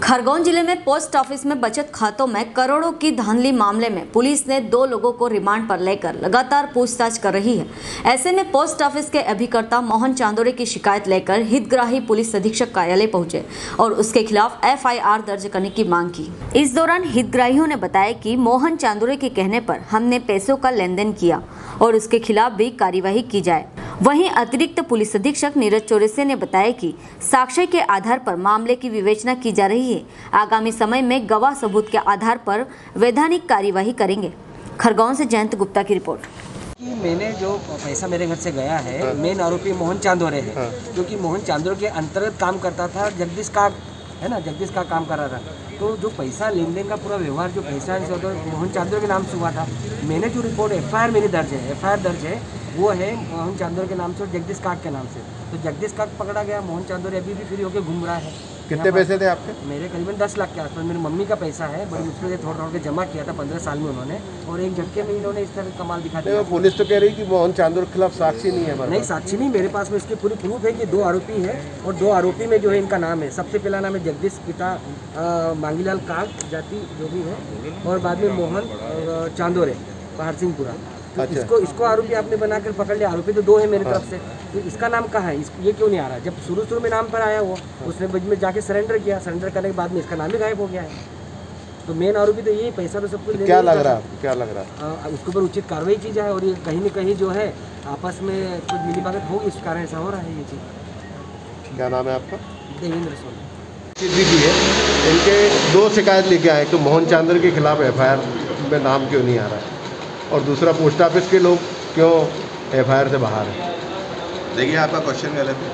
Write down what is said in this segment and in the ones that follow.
खरगोन जिले में post office में बचत खातों में करोड़ों की धांधली मामले में पुलिस ने 2 लोगों को रिमांड पर लेकर लगातार पूछताछ कर रही है। ऐसे में पोस्ट ऑफिस के अभिकर्ता मोहन चांदोरे की शिकायत लेकर हितग्राही पुलिस अधीक्षक कार्यालय पहुंचे और उसके खिलाफ FIR दर्ज करने की मांग की। इस दौरान हितग्राहियों ने बताया कि मोहन चांदोरे के कहने पर हमने पैसों का लेन देन किया और उसके खिलाफ भी कार्यवाही की जाए। वहीं अतिरिक्त पुलिस अधीक्षक नीरज चौरसिया ने बताया कि साक्ष्य के आधार पर मामले की विवेचना की जा रही है। आगामी समय में गवाह सबूत के आधार पर वैधानिक कार्यवाही करेंगे। खरगोन से जयंत गुप्ता की रिपोर्ट। मैंने जो पैसा मेरे घर से गया है, मेन आरोपी मोहन चांदोरे है, क्योंकि मोहन चांदोरे के अंतर्गत काम करता था। जगदीश का है ना, जगदीश का काम कर रहा था। तो जो पैसा लेन देन का पूरा व्यवहार जो पैसा है तो मोहन चांदोरे के नाम से हुआ था। मैंने जो रिपोर्ट FIR मेरी दर्ज है वो है मोहन चांदोरे के नाम से और जगदीश काक के नाम से। तो जगदीश काक पकड़ा गया, मोहन चांदोरे अभी भी फ्री होकर घूम रहा है। कितने पैसे थे आपके? मेरे करीबन 10 लाख के आसपास। मेरी मम्मी का पैसा है, बड़ी मुश्किल से थोड़ा के जमा किया था 15 साल में उन्होंने, और एक झटके में इन्होंने इस तरह कमाल दिखा दिया। पुलिस तो कह रही कि मोहन चांदोरे के खिलाफ साक्षी नहीं है। नहीं, साक्षी नहीं, मेरे पास में इसकी पूरी प्रूफ है कि 2 आरोपी है और 2 आरोपी में जो है इनका नाम है। सबसे पहला नाम है जगदीश, पिता मांगीलाल काक जाति जो भी है, और बाद में मोहन चांदोरे पहाड़ सिंहपुरा। तो अच्छा। इसको आरोपी आपने बनाकर पकड़ लिया। आरोपी तो 2 है मेरी तरफ से, तो इसका नाम कहाँ है? ये क्यों नहीं आ रहा? जब शुरू में नाम पर आया वो, उसने बीच में जाके सरेंडर किया। सरेंडर करने के बाद में इसका नाम ही गायब हो गया है। तो मेन आरोपी तो यही पैसा तो सब कुछ क्या लग रहा है उसके ऊपर उचित कार्रवाई की जाए, और ये कहीं न कहीं जो है आपस में कुछ मिलीभगत होगी, इस कारण ऐसा हो रहा है ये चीज़। क्या नाम है आपका? देवेंद्र सोनी। सिद्धि की है। इनके 2 शिकायत लेके आए कि मोहन चांदोरे के खिलाफ FIR में नाम क्यों नहीं आ रहा है, और दूसरा पोस्ट ऑफिस के लोग क्यों FIR से बाहर है। देखिए, आपका क्वेश्चन गलत है।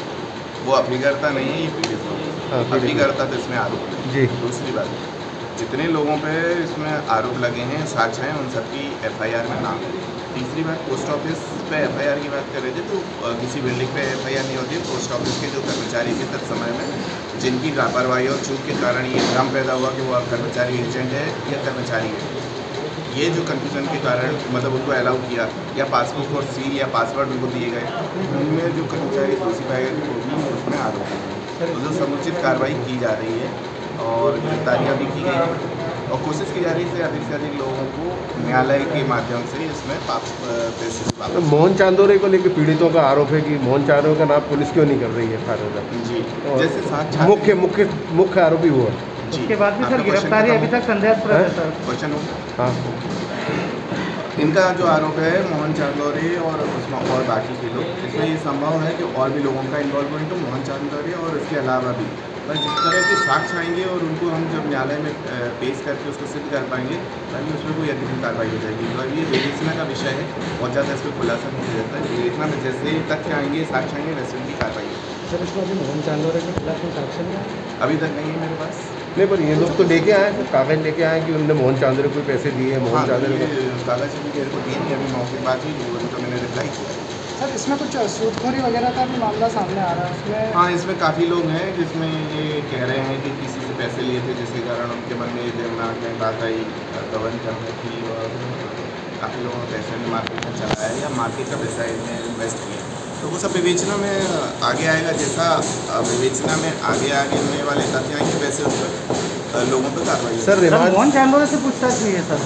वो अभिकर्ता नहीं है, ये पीड़ित है। अभिकर्ता तो इसमें आरोप है जी। दूसरी बात, जितने लोगों पे इसमें आरोप लगे हैं, साक्ष्य हैं, उन सबकी FIR में नाम है। तीसरी बात, पोस्ट ऑफिस पे FIR की बात कर रहे थे, तो किसी बिल्डिंग पे FIR नहीं होती है। पोस्ट ऑफिस के जो कर्मचारी थे तब समय में जिनकी लापरवाही और चूक के कारण ये भ्रम पैदा हुआ कि वो कर्मचारी एजेंट है या कर्मचारी है, ये जो कन्फ्यूजन के कारण मतलब उनको अलाउ किया, या पासबुक और सील या पासवर्ड उनको दिए गए, उनमें जो कर्मचारी दोषी पाए गए वो भी उसमें आरोप है। तो जो समुचित कार्रवाई की जा रही है और गिरफ्तारियाँ भी की गई हैं, और कोशिश की जा रही है अधिक से अधिक लोगों को न्यायालय के माध्यम से इसमें पैसे। मोहन चांदोरे को लेकर पीड़ितों का आरोप है कि मोहन चांदोरे का नाम पुलिस क्यों नहीं कर रही है FIR? जी, जैसे साक्ष्य मुख्य आरोपी हुआ। उसके बाद भी सर गिरफ्तारी अभी तक संदेहास्पद है सर। क्वेश्चन हो? हाँ। इनका जो आरोप है मोहन चांदोरे और उसमें और बाकी के लोग, इसमें ये संभव है कि और भी लोगों का इन्वॉल्वमेंट हो, मोहन चांदोरे और इसके अलावा भी। पर जिस तरह के साक्ष्य आएंगे और उनको हम जब न्यायालय में पेश करके उसको सिद्ध कर पाएंगे, ताकि उसमें कोई अधिक कार्रवाई हो जाएगी। तो ये विवेचना का विषय है, बहुत ज़्यादा इस पर खुलासा नहीं किया जाता है। विवेचना में जैसे तथ्य आएंगे, साक्ष्य आएंगे, वैसे उनकी कार्रवाई होगी। सर, इसमें अभी मोहन चांदोरे के खिलाफ कोई साक्ष्य नहीं है? अभी तक नहीं है मेरे पास। नहीं, पर ये लोग तो लेके आए, कागज लेके आए कि उन्होंने मोहन चांदोरे को पैसे दिए। मोहन चांदोरे को कागज भी मेरे को दिए नहीं, अभी मौके की बात हुई तो मैंने रिप्लाई किया। सर, इसमें कुछ सूदखोरी वगैरह का भी मामला सामने आ रहा है उसमें? हाँ, इसमें काफ़ी लोग हैं जिसमें ये कह रहे हैं कि किसी से पैसे लिए थे, जिसके कारण उनके मन में दिमाग में बात आई गबन करने की, और काफ़ी लोगों ने पैसे में मार्केट में चलाया या मार्केट का पैसा इन्हें इन्वेस्ट किया। तो वो सब विवेचना में आगे आएगा। जैसा विवेचना में आगे होने वाले तथ्य आएंगे, वैसे उस पर लोगों पर कार्रवाई। सर, मोहन चांदोरे से पूछताछ हुई है सर?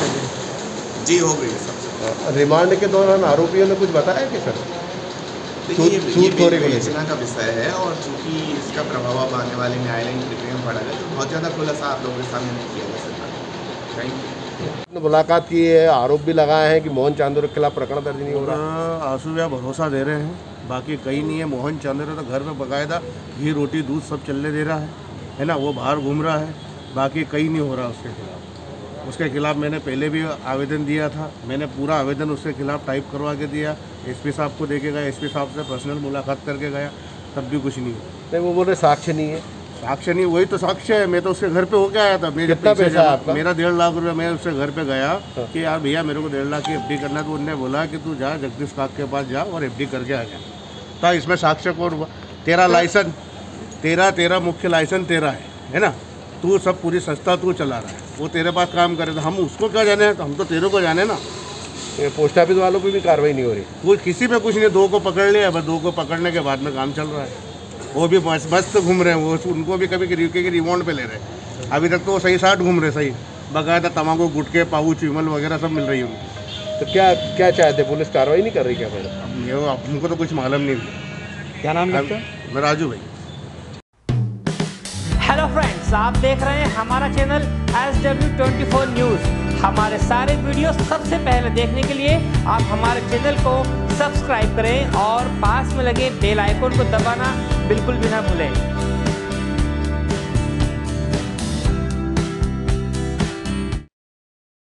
जी, हो गई है। रिमांड के दौरान आरोपियों ने कुछ बताया कि सर? देखिए, ये विवेचना का विषय है, और चूँकि इसका प्रभाव अब आने वाले न्यायालयीन प्रक्रिया में पड़ा है, तो बहुत ज़्यादा खुलासा आप लोगों के सामने नहीं किया जा सकता। Thank you. मुलाकात की है, आरोप भी लगाए हैं कि मोहन चांदोरे के खिलाफ प्रकरण दर्ज नहीं हो रहा। आंसू भैया भरोसा दे रहे हैं, बाकी कहीं नहीं है। मोहन चांदोरे तो घर में बकायदा घी रोटी दूध सब चलने दे रहा है ना, वो बाहर घूम रहा है, बाकी कहीं नहीं हो रहा उसके खिलाफ। उसके खिलाफ मैंने पहले भी आवेदन दिया था, मैंने पूरा आवेदन उसके खिलाफ टाइप करवा के दिया। SP साहब को देके गया, SP साहब से पर्सनल मुलाकात करके गया, तब भी कुछ नहीं हुआ। नहीं, वो बोल रहे साक्ष्य नहीं है। साक्ष्य नहीं, वही तो साक्ष्य है। मैं तो उसके घर पे होके आया था। कितना पैसा आपका? मेरा 1.5 लाख रुपया। मैं उसके घर पे गया कि यार भैया मेरे को 1.5 लाख की FD करना है, तो उन्होंने बोला कि तू जा जगदीश काक के पास जा और FD करके आ गया। तो इसमें साक्ष्य कौन हुआ? तेरा लाइसेंस, तेरा मुख्य लाइसेंस तेरा है ना, तू सब पूरी संस्था तू चला रहा है, वो तेरे पास काम करे, तो हम उसको क्या जाने, तो हम तो तेरे को जाने ना। पोस्ट ऑफिस वालों पे भी कार्रवाई नहीं हो रही? कोई किसी पे कुछ नहीं। 2 को पकड़ लिया, बस 2 को पकड़ने के बाद में काम चल रहा है। वो भी मस्त घूम रहे हैं, वो उनको भी कभी के रिमांड पे ले रहे हैं। अभी तक तो वो सही साठ घूम रहे, सही बकायदा तम्बाकू, गुटखे, पाउच, विमल वगैरह सब मिल रही है उनको। तो क्या चाहते, पुलिस कार्रवाई नहीं कर रही क्या मैडम? ये हमको तो कुछ मालूम नहीं। क्या नाम है आपका? मैं राजू भाई। हेलो फ्रेंड्स, आप देख रहे हैं हमारा चैनल SW24 न्यूज़। हमारे सारे वीडियो सबसे पहले देखने के लिए आप हमारे चैनल को सब्सक्राइब करें और पास में लगे बेल आइकन को दबाना बिल्कुल भी ना भूलें।